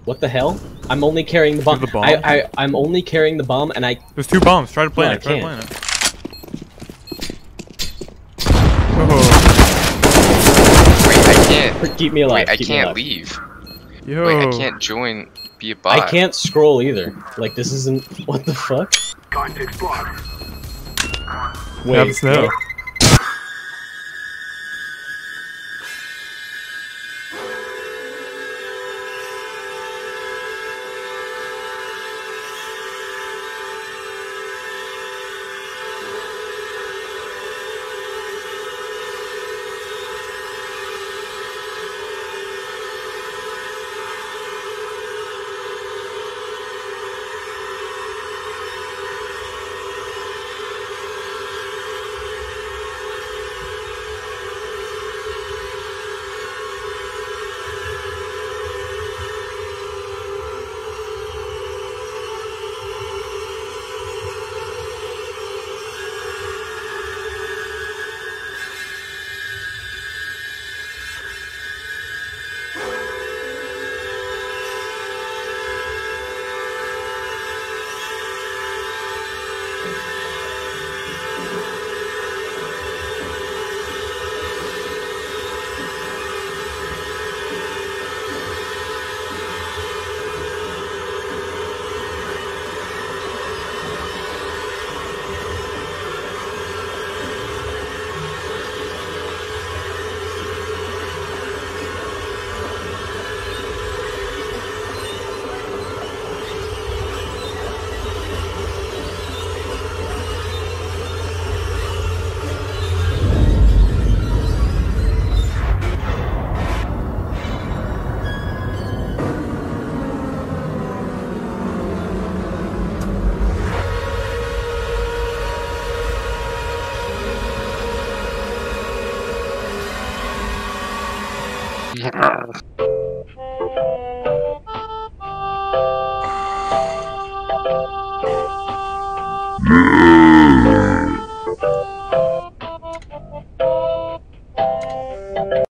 What the hell? I'm only carrying the bomb. The bomb? I'm only carrying the bomb, and I. There's 2 bombs. Try to plant No, it. Try to I plant it. Oh. Wait, I can't. Keep me alive. Wait, I keep me can't alive. leave. Yo. Wait, I can't join. Be a bot. I can't scroll either. Like this isn't. What the fuck? Wait. Snow. Yeah.